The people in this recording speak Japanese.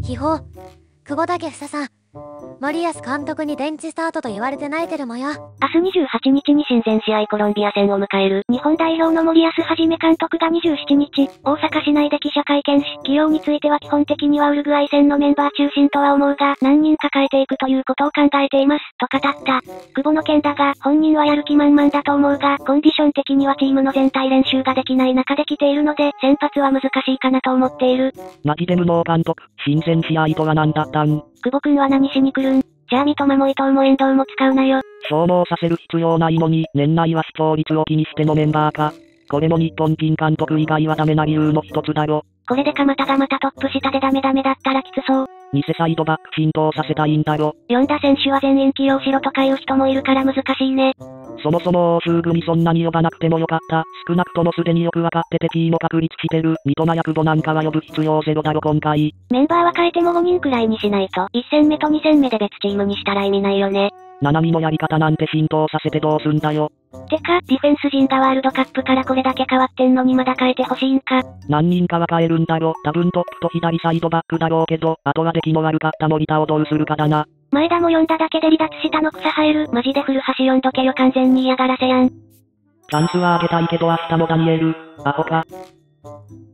秘宝、久保建英さん。森保監督にベンチスタートと言われて泣いてるもよ。 明日28日に親善試合コロンビア戦を迎える日本代表の森保一監督が27日、大阪市内で記者会見し、起用については基本的にはウルグアイ戦のメンバー中心とは思うが、何人か変えていくということを考えています、と語った。久保の件だが、本人はやる気満々だと思うが、コンディション的にはチームの全体練習ができない中で来ているので、先発は難しいかなと思っている。 マジで無能監督、親善試合とは何だったん？ 久保くんは何しに来るん？じゃあ三笘も伊藤も遠藤も使うなよ。 消耗させる必要ないのに、年内は視聴率を気にしてのメンバーか。これも日本人監督以外はダメな理由の一つだろ。 これで鎌田がまたトップ下でダメだったらきつそう。 偽サイドバック浸透させたいんだろ。 呼んだ選手は全員起用しろとかいう人もいるから難しいね。 そもそも欧州組そんなに呼ばなくてもよかった。少なくともすでによくわかっててキーも確立してる。三笘や久保なんかは呼ぶ必要ゼロだろ今回。 メンバーは変えても5人くらいにしないと、1戦目と2戦目で別チームにしたら意味ないよね。 ナナミのやり方なんて浸透させてどうすんだよ。 てか、ディフェンス陣がワールドカップからこれだけ変わってんのにまだ変えてほしいんか。 何人かは変えるんだろ。多分トップと左サイドバックだろうけど、あとは出来の悪かった森田をどうするかだな。 前田も呼んだだけで離脱したの草生える。マジで古橋呼んどけよ完全に嫌がらせやん。 チャンスはあげたいけど明日もダニエル、アホか。